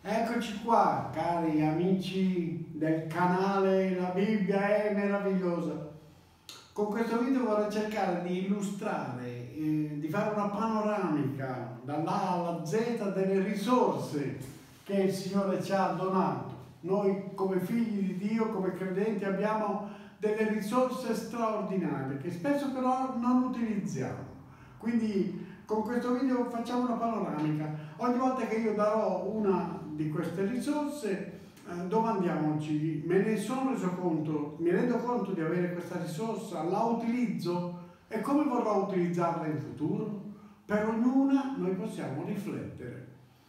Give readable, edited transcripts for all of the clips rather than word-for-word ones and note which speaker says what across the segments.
Speaker 1: Eccoci qua, cari amici del canale La Bibbia è meravigliosa. Con questo video vorrei cercare di illustrare, di fare una panoramica dall'A alla Z delle risorse che il Signore ci ha donato. Noi come figli di Dio, come credenti, abbiamo delle risorse straordinarie che spesso però non utilizziamo. Quindi con questo video facciamo una panoramica. Ogni volta che io darò una di queste risorse, domandiamoci: me ne sono reso conto, mi rendo conto di avere questa risorsa, la utilizzo e come vorrò utilizzarla in futuro? Per ognuna noi possiamo riflettere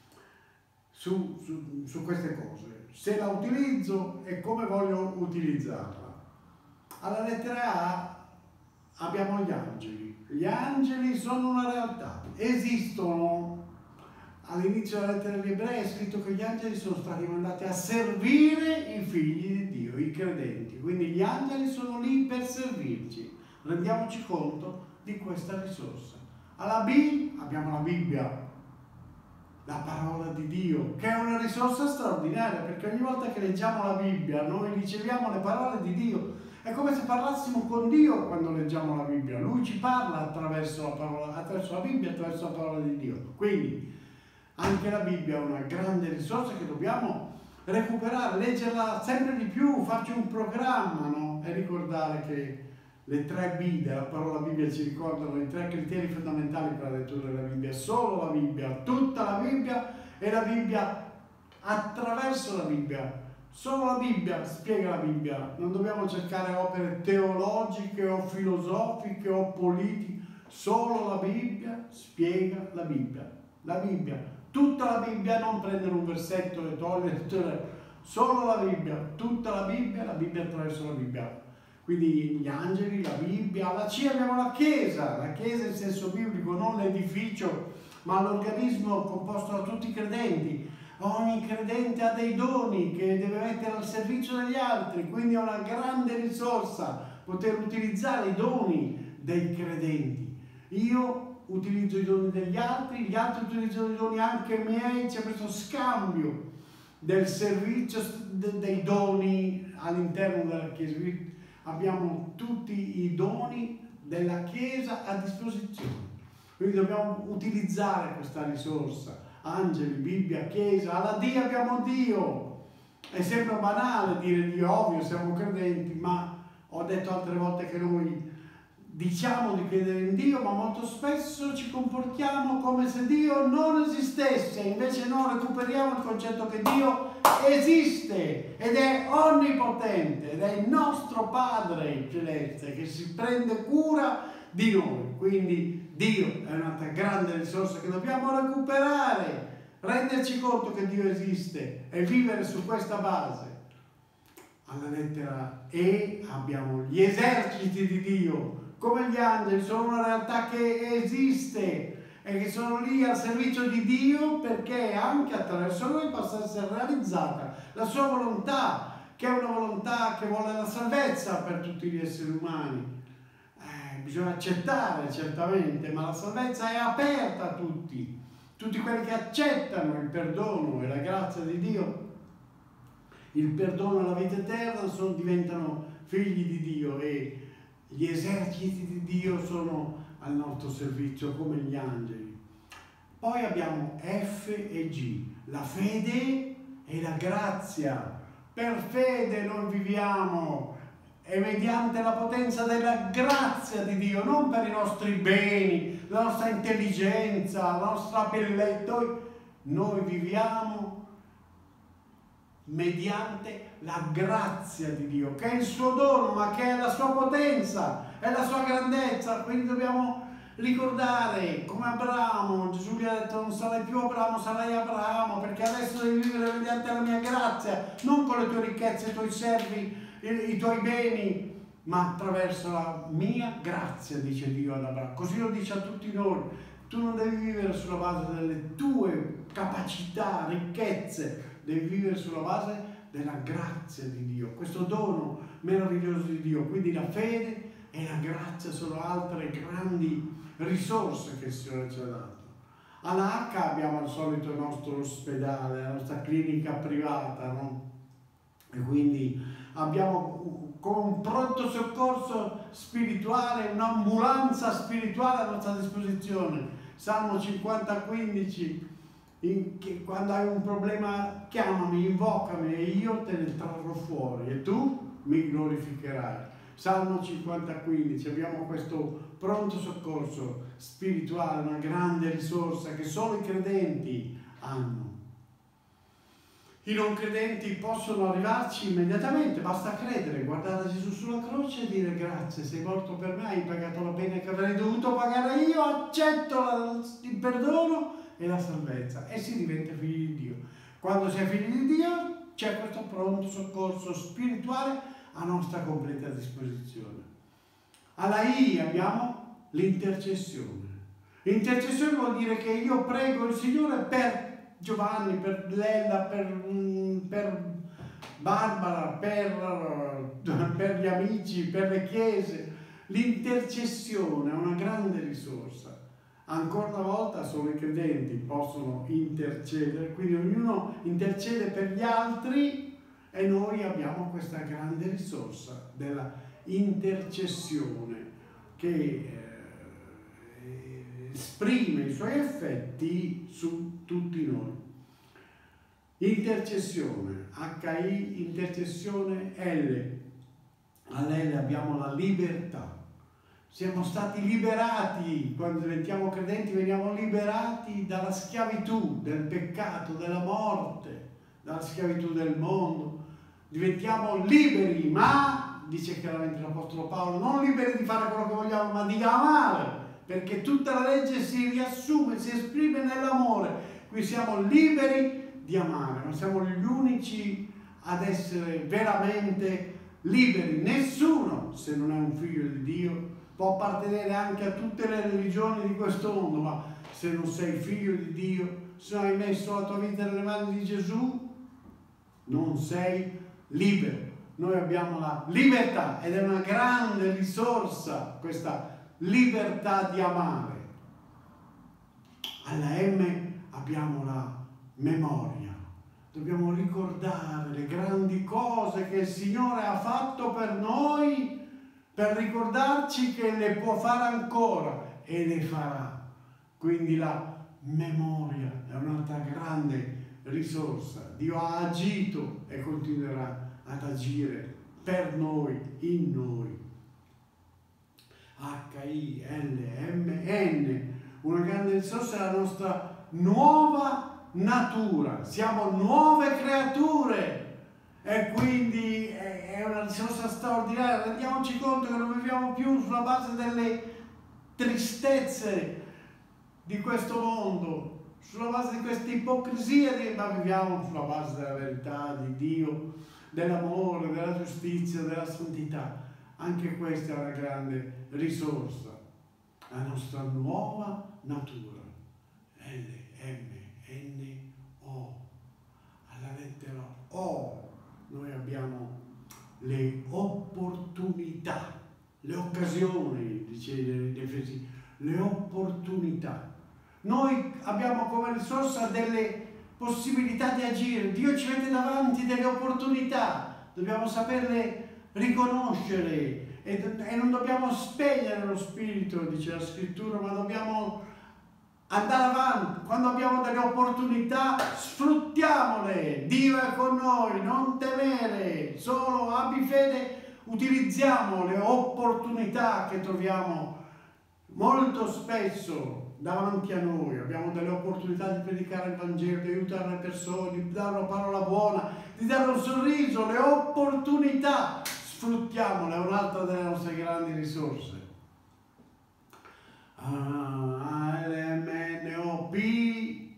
Speaker 1: su queste cose. Se la utilizzo e come voglio utilizzarla. Alla lettera A abbiamo gli angeli. Gli angeli sono una realtà, esistono. All'inizio della lettera agli Ebrei è scritto che gli angeli sono stati mandati a servire i figli di Dio, i credenti. Quindi gli angeli sono lì per servirci. Rendiamoci conto di questa risorsa. Alla B abbiamo la Bibbia, la parola di Dio, che è una risorsa straordinaria, perché ogni volta che leggiamo la Bibbia noi riceviamo le parole di Dio. È come se parlassimo con Dio quando leggiamo la Bibbia. Lui ci parla attraverso la parola, attraverso la Bibbia, attraverso la parola di Dio. Quindi anche la Bibbia è una grande risorsa che dobbiamo recuperare, leggerla sempre di più, farci un programma, no? E ricordare che le 3 B della parola Bibbia ci ricordano i 3 criteri fondamentali per la lettura della Bibbia. Solo la Bibbia, tutta la Bibbia e la Bibbia attraverso la Bibbia. Solo la Bibbia spiega la Bibbia. Non dobbiamo cercare opere teologiche o filosofiche o politiche. Solo la Bibbia spiega la Bibbia. La Bibbia, tutta la Bibbia, non prendere un versetto e togliere. Solo la Bibbia, tutta la Bibbia attraverso la Bibbia. Quindi gli angeli, la Bibbia, alla C abbiamo la Chiesa in senso biblico, non l'edificio, ma l'organismo composto da tutti i credenti. Ogni credente ha dei doni che deve mettere al servizio degli altri, quindi è una grande risorsa poter utilizzare i doni dei credenti. Io utilizzo i doni degli altri, gli altri utilizzano i doni anche miei, c'è questo scambio del servizio dei doni all'interno della Chiesa. Abbiamo tutti i doni della Chiesa a disposizione, quindi dobbiamo utilizzare questa risorsa. Angeli, Bibbia, Chiesa. Alla D abbiamo Dio. È sempre banale dire Dio, ovvio, siamo credenti, ma ho detto altre volte che noi diciamo di credere in Dio, ma molto spesso ci comportiamo come se Dio non esistesse. Invece no, recuperiamo il concetto che Dio esiste ed è onnipotente ed è il nostro Padre celeste che si prende cura di noi. Quindi Dio è un'altra grande risorsa che dobbiamo recuperare, renderci conto che Dio esiste e vivere su questa base. Alla lettera E abbiamo gli eserciti di Dio. Come gli angeli, sono una realtà che esiste e che sono lì al servizio di Dio perché anche attraverso noi possa essere realizzata la sua volontà, che è una volontà che vuole la salvezza per tutti gli esseri umani. Bisogna accettare certamente, ma la salvezza è aperta a tutti quelli che accettano il perdono e la grazia di Dio, il perdono e la vita eterna, diventano figli di Dio e gli eserciti di Dio sono al nostro servizio come gli angeli. Poi abbiamo F e G, la fede e la grazia. Per fede noi viviamo e mediante la potenza della grazia di Dio, non per i nostri beni, la nostra intelligenza, la nostra bellezza. Noi viviamo mediante la grazia di Dio, che è il suo dono, ma che è la sua potenza, è la sua grandezza. Quindi dobbiamo ricordare, come Abramo, Gesù gli ha detto: non sarai più Abramo, sarai Abramo, perché adesso devi vivere mediante la mia grazia, non con le tue ricchezze, i tuoi servi, i tuoi beni, ma attraverso la mia grazia, dice Dio ad Abramo. Così lo dice a tutti noi. Tu non devi vivere sulla base delle tue capacità, ricchezze, devi vivere sulla base della grazia di Dio, questo dono meraviglioso di Dio. Quindi la fede e la grazia sono altre grandi risorse che il Signore ci ha dato. Alla H abbiamo al solito il nostro ospedale, la nostra clinica privata, no? E quindi abbiamo con un pronto soccorso spirituale, un'ambulanza spirituale a nostra disposizione. Salmo 50:15, quando hai un problema chiamami, invocami e io te ne trarrò fuori e tu mi glorificherai. Salmo 50:15, abbiamo questo pronto soccorso spirituale, una grande risorsa che solo i credenti hanno. I non credenti possono arrivarci immediatamente, basta credere, guardare Gesù sulla croce e dire grazie, sei morto per me, hai pagato la pena che avrei dovuto pagare io, accetto il perdono e la salvezza e si diventa figli di Dio. Quando si è figli di Dio c'è questo pronto soccorso spirituale a nostra completa disposizione. Alla I abbiamo l'intercessione. L'intercessione vuol dire che io prego il Signore per Giovanni, per Lella, per Barbara, per gli amici, per le chiese. L'intercessione è una grande risorsa. Ancora una volta solo i credenti possono intercedere, quindi ognuno intercede per gli altri e noi abbiamo questa grande risorsa della intercessione che esprime i suoi effetti su tutti noi. Intercessione, HI, intercessione L. All abbiamo la libertà. Siamo stati liberati, quando diventiamo credenti veniamo liberati dalla schiavitù, del peccato, della morte, dalla schiavitù del mondo. Diventiamo liberi, ma, dice chiaramente l'Apostolo Paolo, non liberi di fare quello che vogliamo, ma di amare. Perché tutta la legge si riassume, si esprime nell'amore. Qui siamo liberi di amare, ma siamo gli unici ad essere veramente liberi. Nessuno, se non è un figlio di Dio, può appartenere anche a tutte le religioni di questo mondo, ma se non sei figlio di Dio, se non hai messo la tua vita nelle mani di Gesù, non sei libero. Noi abbiamo la libertà ed è una grande risorsa questa libertà di amare. Alla M abbiamo la memoria. Dobbiamo ricordare le grandi cose che il Signore ha fatto per noi, per ricordarci che le può fare ancora e le farà. Quindi la memoria è un'altra grande risorsa. Dio ha agito e continuerà ad agire per noi, in noi. HILMN, una grande risorsa è la nostra nuova natura, siamo nuove creature e quindi è una risorsa straordinaria. Rendiamoci conto che non viviamo più sulla base delle tristezze di questo mondo, sulla base di questa ipocrisia, ma viviamo sulla base della verità di Dio, dell'amore, della giustizia, della santità. Anche questa è una grande risorsa, la nostra nuova natura. LMNO. Alla lettera O noi abbiamo le opportunità, le occasioni, dice gli Efesi, le opportunità. Noi abbiamo come risorsa delle possibilità di agire. Dio ci mette davanti delle opportunità, dobbiamo saperle riconoscere e non dobbiamo spegnere lo spirito, dice la scrittura, ma dobbiamo andare avanti. Quando abbiamo delle opportunità sfruttiamole. Dio è con noi, non temere, solo abbi fede. Utilizziamo le opportunità che troviamo molto spesso davanti a noi. Abbiamo delle opportunità di predicare il Vangelo, di aiutare le persone, di dare una parola buona, di dare un sorriso. Le opportunità sfruttiamole, è un'altra delle nostre grandi risorse. ALMNO, P,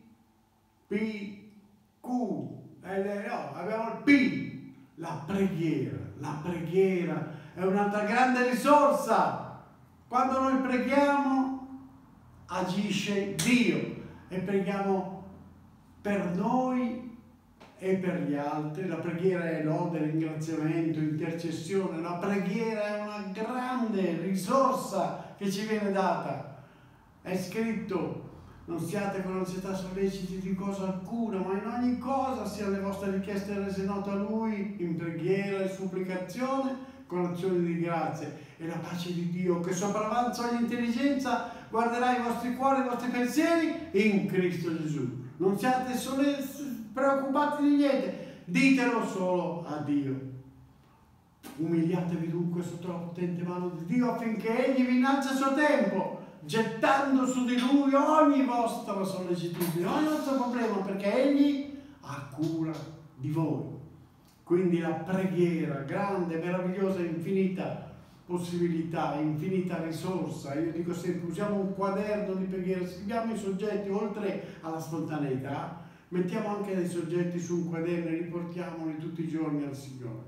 Speaker 1: Q, LO, abbiamo il P, la preghiera. La preghiera è un'altra grande risorsa. Quando noi preghiamo agisce Dio e preghiamo per noi e per gli altri. La preghiera è lode, ringraziamento, intercessione. La preghiera è una grande risorsa che ci viene data. È scritto Non siate con ansietà solleciti di cosa alcuna, ma in ogni cosa siano le vostre richieste rese note a Lui, in preghiera e supplicazione, con azioni di grazia. E la pace di Dio, che sopravanza ogni intelligenza, guarderà i vostri cuori e i vostri pensieri in Cristo Gesù. Non siate preoccupati di niente, ditelo solo a Dio. Umiliatevi dunque sotto la potente mano di Dio affinché Egli vi innalzi a suo tempo, gettando su di Lui ogni vostra sollecitudine, ogni vostro problema, perché Egli ha cura di voi. Quindi la preghiera, grande, meravigliosa, infinita possibilità, infinita risorsa. Io dico sempre, usiamo un quaderno di preghiera, scriviamo i soggetti, oltre alla spontaneità, mettiamo anche dei soggetti su un quaderno e riportiamoli tutti i giorni al Signore.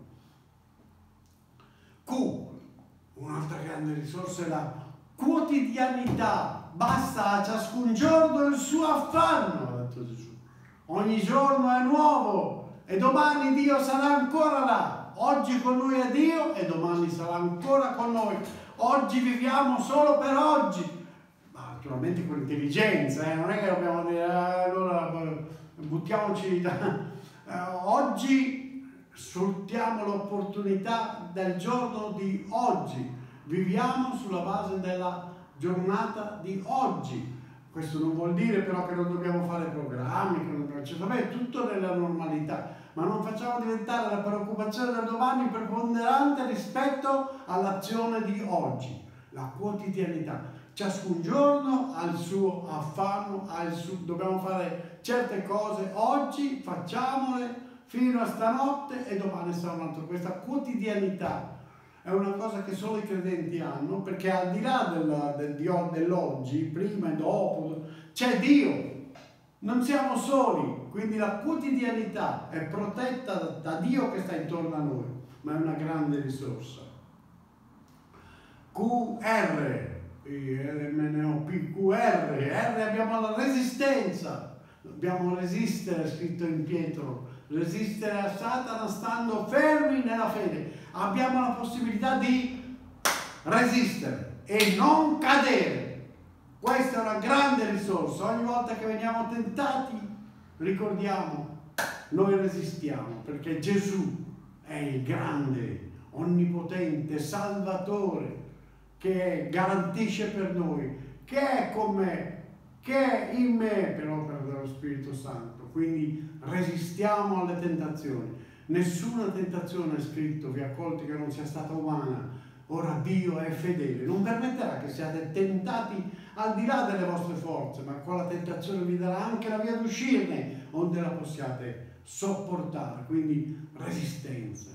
Speaker 1: Un'altra grande risorsa è la quotidianità. Basta a ciascun giorno il suo affanno, ha detto Gesù. Ogni giorno è nuovo e domani Dio sarà ancora là. Oggi con Lui è Dio e domani sarà ancora con noi. Oggi viviamo solo per oggi, ma naturalmente con intelligenza, non è che dobbiamo dire allora buttiamoci oggi. Sfruttiamo l'opportunità del giorno di oggi, viviamo sulla base della giornata di oggi. Questo non vuol dire però che non dobbiamo fare programmi, che non dobbiamo, cioè, vabbè, tutto nella normalità, ma non facciamo diventare la preoccupazione del domani preponderante rispetto all'azione di oggi, la quotidianità. Ciascun giorno ha il suo affanno, dobbiamo fare certe cose oggi, facciamole fino a stanotte e domani sarà un altro. Questa quotidianità è una cosa che solo i credenti hanno, perché al di là dell'oggi, prima e dopo, c'è Dio. Non siamo soli, quindi la quotidianità è protetta da Dio che sta intorno a noi, ma è una grande risorsa. QR, abbiamo la resistenza, dobbiamo resistere, è scritto in Pietro. Resistere a Satana stando fermi nella fede. Abbiamo la possibilità di resistere e non cadere. Questa è una grande risorsa. Ogni volta che veniamo tentati, ricordiamo, noi resistiamo, perché Gesù è il grande, onnipotente Salvatore che garantisce per noi, che è con me, che è in me per opera dello Spirito Santo. Quindi resistiamo alle tentazioni. Nessuna tentazione, è scritto, vi ha colti che non sia stata umana. Ora Dio è fedele, non permetterà che siate tentati al di là delle vostre forze, ma con la tentazione vi darà anche la via d'uscirne, onde la possiate sopportare. Quindi resistenza.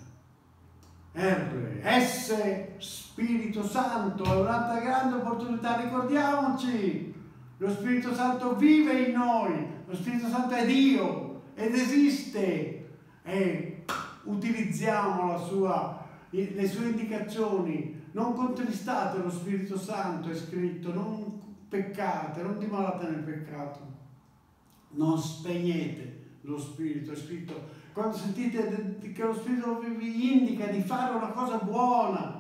Speaker 1: Spirito Santo, è un'altra grande opportunità. Ricordiamoci, lo Spirito Santo vive in noi. Lo Spirito Santo è Dio ed esiste e utilizziamo le sue indicazioni. Non contristate lo Spirito Santo, è scritto, non peccate, non dimorate nel peccato, non spegnete lo Spirito, è scritto. Quando sentite che lo Spirito vi indica di fare una cosa buona,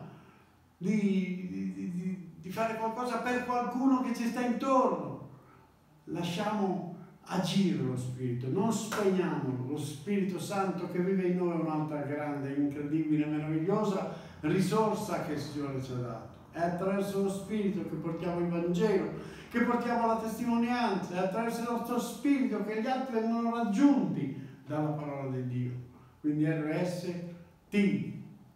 Speaker 1: di fare qualcosa per qualcuno che ci sta intorno, lasciamo agire lo Spirito, non spegniamolo. Lo Spirito Santo che vive in noi è un'altra grande, incredibile, meravigliosa risorsa che il Signore ci ha dato. È attraverso lo Spirito che portiamo il Vangelo, che portiamo la testimonianza, è attraverso il nostro Spirito che gli altri vengono raggiunti dalla parola di Dio. Quindi RST.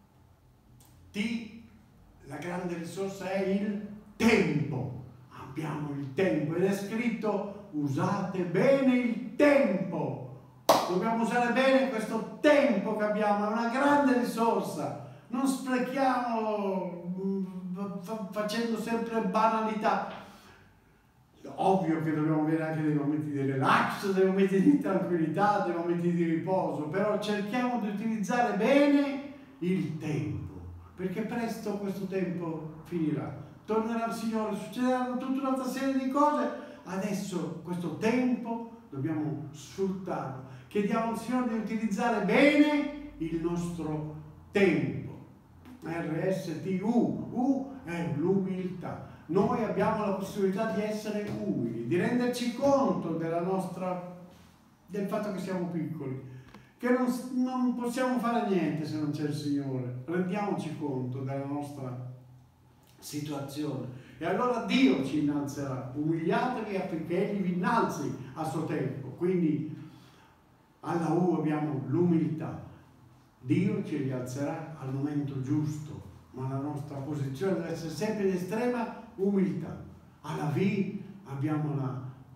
Speaker 1: La grande risorsa è il tempo. Abbiamo il tempo ed è scritto: usate bene il tempo. Dobbiamo usare bene questo tempo che abbiamo, è una grande risorsa. Non sprechiamolo facendo sempre banalità. Ovvio che dobbiamo avere anche dei momenti di relax, dei momenti di tranquillità, dei momenti di riposo, però cerchiamo di utilizzare bene il tempo, perché presto questo tempo finirà. Tornerà il Signore, succederanno tutta un'altra serie di cose. Adesso questo tempo dobbiamo sfruttarlo. Chiediamo al Signore di utilizzare bene il nostro tempo. RSTU, U è l'umiltà. noi abbiamo la possibilità di essere umili, di renderci conto del fatto che siamo piccoli, che non possiamo fare niente se non c'è il Signore. Rendiamoci conto della nostra situazione e allora Dio ci innalzerà. Umiliatevi affinché Egli vi innalzi a suo tempo. Quindi alla U abbiamo l'umiltà. Dio ci rialzerà al momento giusto, ma la nostra posizione deve essere sempre di estrema umiltà. Alla V abbiamo la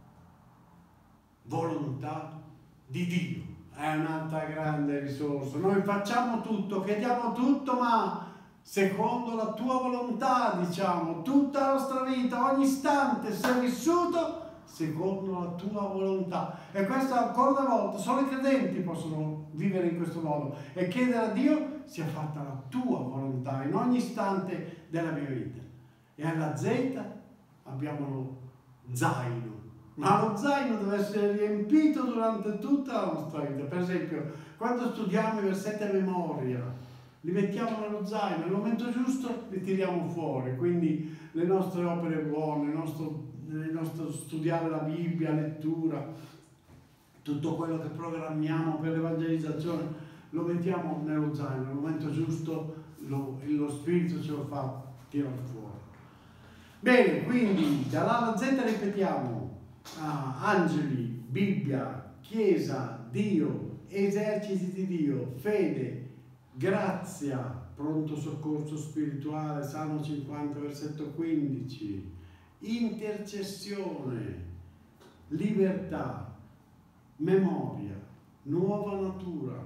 Speaker 1: volontà di Dio, è un'altra grande risorsa. Noi facciamo tutto, chiediamo tutto, ma secondo la tua volontà, diciamo, tutta la nostra vita, ogni istante, sia vissuto secondo la tua volontà. E questo ancora una volta, solo i credenti possono vivere in questo modo e chiedere a Dio sia fatta la tua volontà in ogni istante della mia vita. E alla Z abbiamo lo zaino, ma lo zaino deve essere riempito durante tutta la nostra vita. Per esempio, quando studiamo i versetti a memoria, li mettiamo nello zaino, nel momento giusto li tiriamo fuori. Quindi le nostre opere buone, il nostro studiare la Bibbia, lettura, tutto quello che programmiamo per l'evangelizzazione, lo mettiamo nello zaino, nel momento giusto lo Spirito ce lo fa tirare fuori. Bene, quindi dall'A alla Z ripetiamo: angeli, Bibbia, Chiesa, Dio, eserciti di Dio, fede, grazia, pronto soccorso spirituale, Salmo 50, versetto 15, intercessione, libertà, memoria, nuova natura,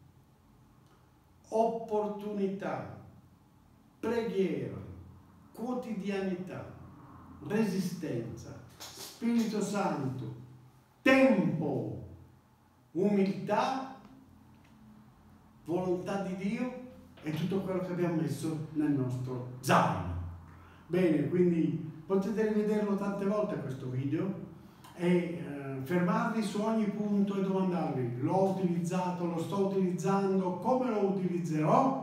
Speaker 1: opportunità, preghiera, quotidianità, resistenza, Spirito Santo, tempo, umiltà, volontà di Dio e tutto quello che abbiamo messo nel nostro zaino. Bene, quindi potete rivederlo tante volte questo video e fermarvi su ogni punto e domandarvi: l'ho utilizzato, lo sto utilizzando, come lo utilizzerò?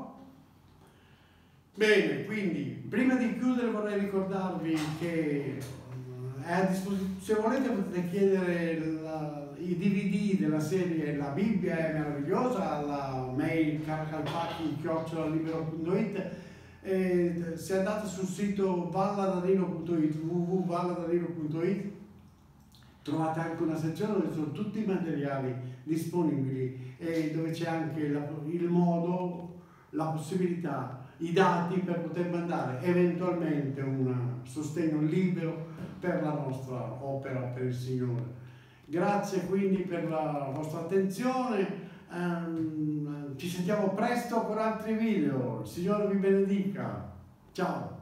Speaker 1: Bene, quindi prima di chiudere vorrei ricordarvi che è a disposizione, se volete potete chiedere i DVD della serie La Bibbia è meravigliosa alla mail caracalpacchi@libero.it. Se andate sul sito valladarino.it, www.valladarino.it, trovate anche una sezione dove sono tutti i materiali disponibili e dove c'è anche il modo, la possibilità, i dati per poter mandare eventualmente un sostegno libero per la nostra opera per il Signore. Grazie quindi per la vostra attenzione, ci sentiamo presto con altri video, il Signore vi benedica, ciao!